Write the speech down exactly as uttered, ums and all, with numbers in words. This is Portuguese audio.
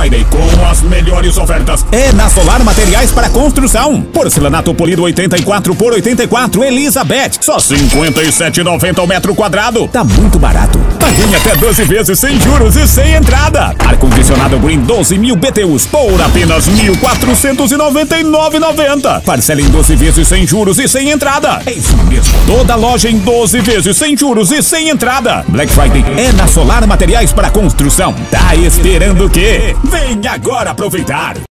Friday com as melhores ofertas é na Solar Materiais para Construção. Porcelanato polido oitenta e quatro por oitenta e quatro Elizabeth, só cinquenta e sete reais e noventa centavos o metro quadrado. Tá muito barato. Pague em até doze vezes sem juros e sem entrada. Ar-condicionado Green doze mil B T Us por apenas mil quatrocentos e noventa e nove reais e noventa centavos. Parcela em doze vezes sem juros e sem entrada. É isso mesmo. Toda loja em doze vezes sem juros e sem entrada. Black Friday é na Solar Materiais para Construção. Tá esperando o quê? Vem agora aproveitar.